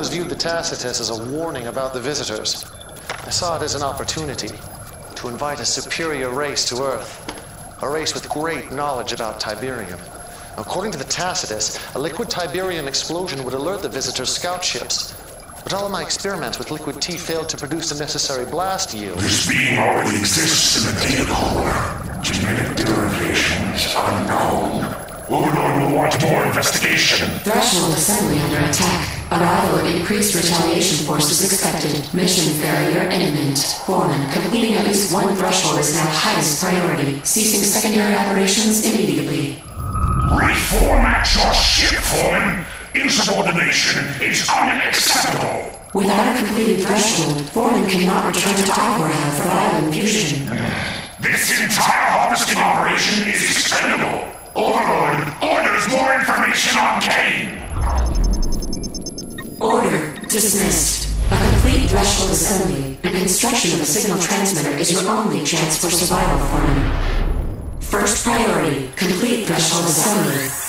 always viewed the Tacitus as a warning about the visitors. I saw it as an opportunity to invite a superior race to Earth, a race with great knowledge about Tiberium. According to the Tacitus, a liquid Tiberium explosion would alert the visitors' scout ships. But all of my experiments with liquid tea failed to produce the necessary blast yield. This being already exists in the data core. Genetic derivations unknown. Overlord will want more investigation. Threshold assembly under attack. Arrival of increased retaliation force is expected. Mission failure imminent. Foreman, completing at least one threshold is now highest priority. Ceasing secondary operations immediately. Reformat your ship, Foreman. Insubordination is unacceptable. Without a completed threshold, Foreman cannot return to Alvarado for vital infusion. This entire harvesting operation is expendable. Overlord orders more information on Kane. Order dismissed. A complete threshold assembly and construction of a signal transmitter is your only chance for survival, Foreman. First priority, complete threshold assembly.